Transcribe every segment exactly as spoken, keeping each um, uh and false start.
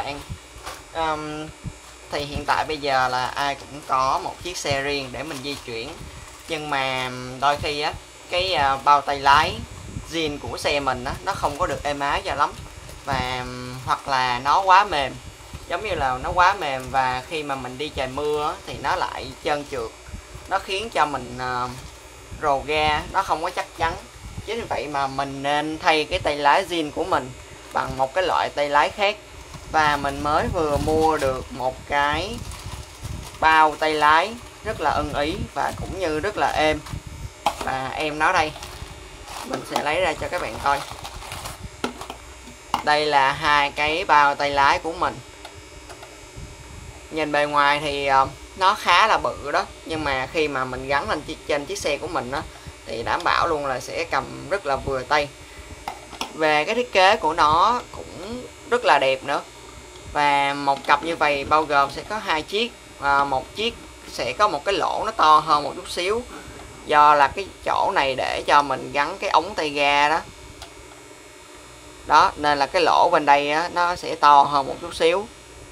bạn. um, Thì hiện tại bây giờ là ai cũng có một chiếc xe riêng để mình di chuyển, nhưng mà đôi khi á cái uh, bao tay lái zin của xe mình á nó không có được êm ái cho lắm, và um, hoặc là nó quá mềm, giống như là nó quá mềm và khi mà mình đi trời mưa á, thì nó lại trơn trượt, nó khiến cho mình uh, rồ ga nó không có chắc chắn. Chính vì vậy mà mình nên thay cái tay lái zin của mình bằng một cái loại tay lái khác. Và mình mới vừa mua được một cái bao tay lái rất là ưng ý và cũng như rất là êm. Và em nó đây, mình sẽ lấy ra cho các bạn coi. Đây là hai cái bao tay lái của mình. Nhìn bề ngoài thì nó khá là bự đó, nhưng mà khi mà mình gắn lên trên chiếc xe của mình đó, thì đảm bảo luôn là sẽ cầm rất là vừa tay. Về cái thiết kế của nó cũng rất là đẹp nữa. Và một cặp như vậy bao gồm sẽ có hai chiếc, và một chiếc sẽ có một cái lỗ nó to hơn một chút xíu, do là cái chỗ này để cho mình gắn cái ống tay ga đó. Đó, nên là cái lỗ bên đây á, nó sẽ to hơn một chút xíu.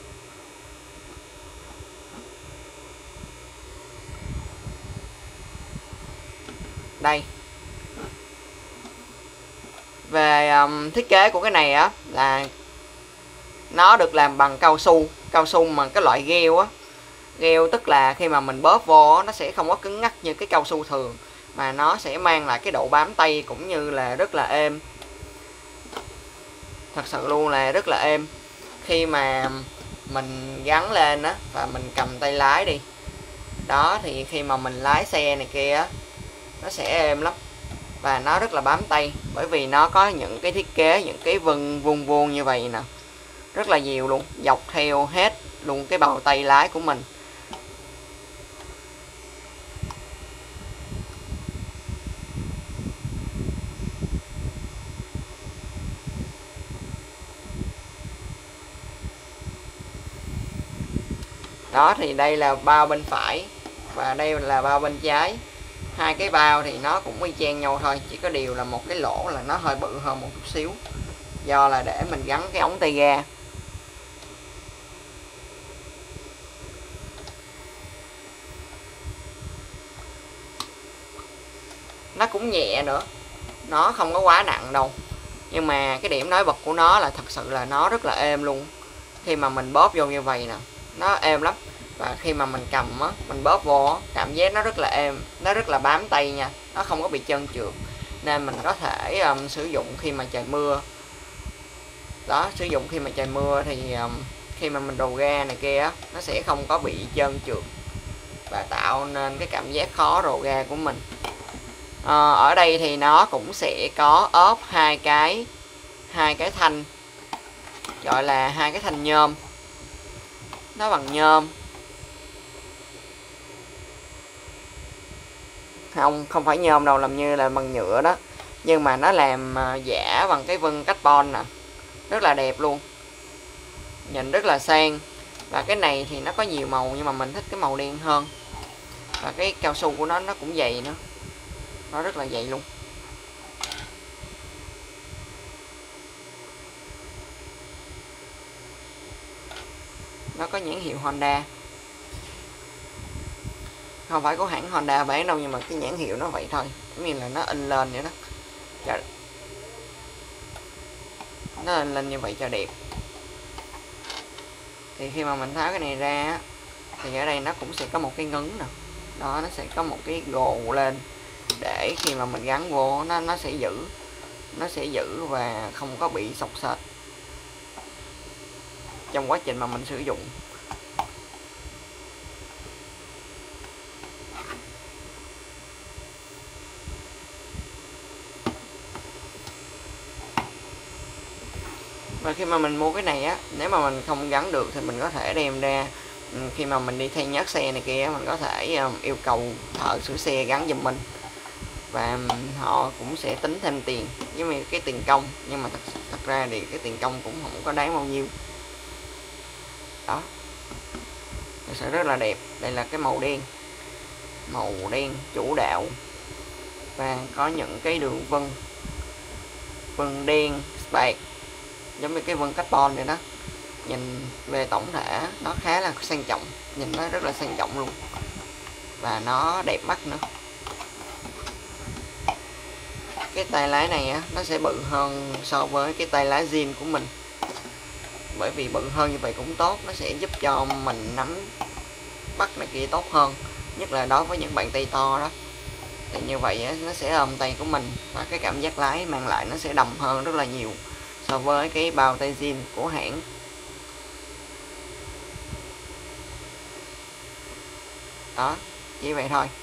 Đây. Về um, thiết kế của cái này á là nó được làm bằng cao su, cao su mà cái loại gel á. Gel tức là khi mà mình bóp vô á, nó sẽ không có cứng ngắc như cái cao su thường, mà nó sẽ mang lại cái độ bám tay cũng như là rất là êm. Thật sự luôn là rất là êm. Khi mà mình gắn lên á và mình cầm tay lái đi đó, thì khi mà mình lái xe này kia á, nó sẽ êm lắm và nó rất là bám tay, bởi vì nó có những cái thiết kế, những cái vân vuông vuông như vậy nè, rất là nhiều luôn, dọc theo hết luôn cái bao tay lái của mình. Đó, thì đây là bao bên phải và đây là bao bên trái. Hai cái bao thì nó cũng y chang nhau thôi, chỉ có điều là một cái lỗ là nó hơi bự hơn một chút xíu, do là để mình gắn cái ống tay ga. Nó cũng nhẹ nữa, nó không có quá nặng đâu, nhưng mà cái điểm nổi bật của nó là thật sự là nó rất là êm luôn. Khi mà mình bóp vô như vậy nè, nó êm lắm. Và khi mà mình cầm á, mình bóp vô á, cảm giác nó rất là êm, nó rất là bám tay nha, nó không có bị trơn trượt, nên mình có thể um, sử dụng khi mà trời mưa. Đó, sử dụng khi mà trời mưa thì um, khi mà mình đầu ga này kia á, nó sẽ không có bị trơn trượt và tạo nên cái cảm giác khó rồ ga của mình. À, ở đây thì nó cũng sẽ có ốp hai cái hai cái thanh, gọi là hai cái thanh nhôm, nó bằng nhôm. Không, không phải nhôm đâu, làm như là bằng nhựa đó, nhưng mà nó làm giả bằng cái vân carbon nè, rất là đẹp luôn, nhìn rất là sang. Và cái này thì nó có nhiều màu, nhưng mà mình thích cái màu đen hơn. Và cái cao su của nó nó cũng dày nữa, nó rất là dày luôn. Nó có nhãn hiệu Honda, không phải của hãng Honda bán đâu, nhưng mà cái nhãn hiệu nó vậy thôi, giống như là nó in lên vậy đó, cho... nó in lên như vậy cho đẹp. Thì khi mà mình tháo cái này ra thì ở đây nó cũng sẽ có một cái ngấn nè, đó, nó sẽ có một cái gồ lên để khi mà mình gắn vô nó nó sẽ giữ nó sẽ giữ và không có bị xộc xệch trong quá trình mà mình sử dụng. Và khi mà mình mua cái này á, nếu mà mình không gắn được thì mình có thể đem ra, khi mà mình đi thay nhớt xe này kia, mình có thể yêu cầu thợ sửa xe gắn giùm mình, và họ cũng sẽ tính thêm tiền giống như cái tiền công, nhưng mà thật, thật ra thì cái tiền công cũng không có đáng bao nhiêu. Đó, thật sự rất là đẹp. Đây là cái màu đen, màu đen chủ đạo, và có những cái đường vân vân đen bạc giống như cái vân carbon này đó. nhìn về tổng thể nó khá là sang trọng, nhìn nó rất là sang trọng luôn và nó đẹp mắt nữa. Cái tay lái này á, nó sẽ bự hơn so với cái tay lái zin của mình, bởi vì bự hơn như vậy cũng tốt, nó sẽ giúp cho mình nắm bắt này kia tốt hơn, nhất là đối với những bạn tay to đó. Thì như vậy á, nó sẽ ôm tay của mình và cái cảm giác lái mang lại nó sẽ đầm hơn rất là nhiều so với cái bao tay zin của hãng. Đó, chỉ vậy thôi.